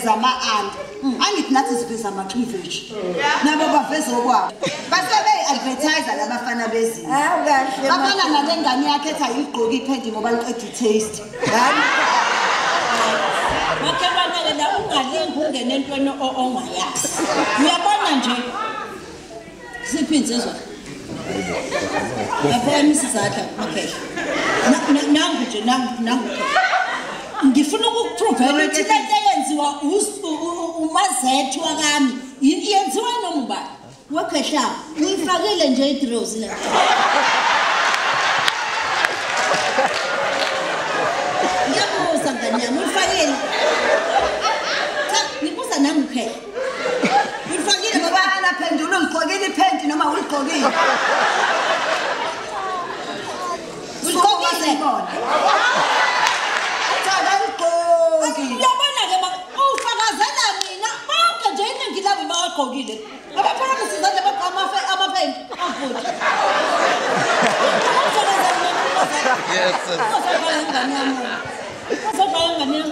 siveza ama-anti angithi nathi siveza ama-cleavage nabo baveza okwabo base be-advertise labafana bezinto bafana nale ngane yakhe ethi ayigqoki iphedi ngoba liqeda i-taste Makhelwane la ungalingi ungene entweni ongayazi uyabona nje siphi insizwa yabona isizathu makhehla nangu nje nangu ngifuna ukukuprovela ukuthi lento eyenziwa umazethu wakami yenziwa noma ubani wakhehla uyifakile nje idrozi la yabuza ngani yami uyifakile ngibuza nami ukhehla uyifakile baba naphendula ugqokile iphenti noma uligqokile uligqokile uyabona ke ufakazela mina bonke nje iningi labo bawagqokile abaphana kusizathe bagqama amaphenti avuthi yes